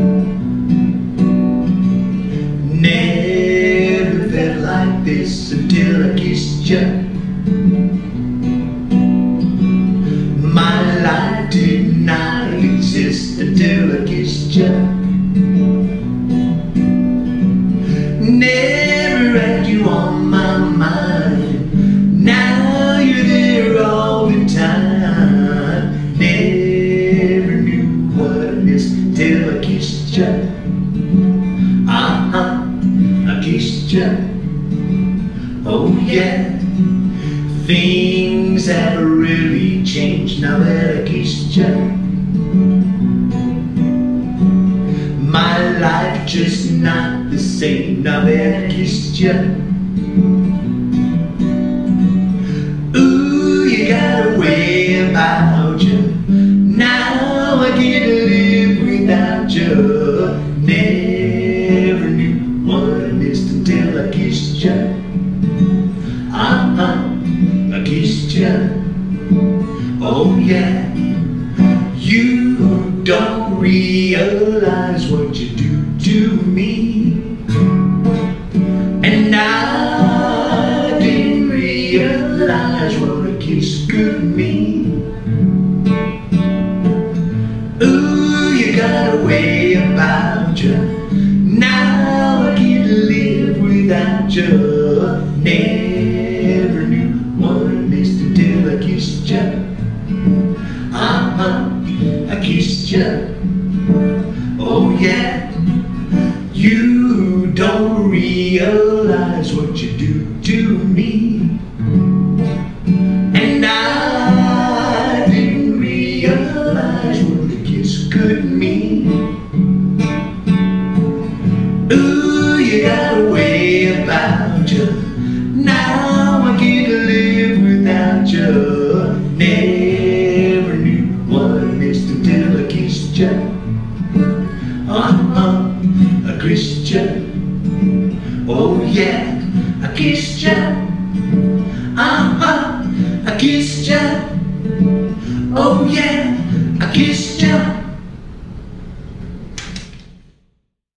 Never felt like this until I kissed you. My life did not exist until I kissed you. Never had you on my mind. Now you're there all the time. Never knew what I missed till I kissed you. I kissed you. Oh yeah. Things have really changed now that I kissed you. My life just not the same now that I kissed you. Ooh, you got a way about you. Now I get to live without you. Never knew what I missed until I kissed you. I kissed you. Oh yeah. You don't realize what you do to me, and I didn't realize what a kiss could mean. Ooh, you got a way about you. Now I can't live without you. Never knew what I missed until I kissed you. I kissed you. Oh yeah. You don't realize what you do to me, and I didn't realize what a kiss could mean. Ooh, you got a way about you. Now I can't live without you. Never knew what I missed until I kissed you. I kissed you. Oh yeah, I kissed you. I kissed you. Oh yeah.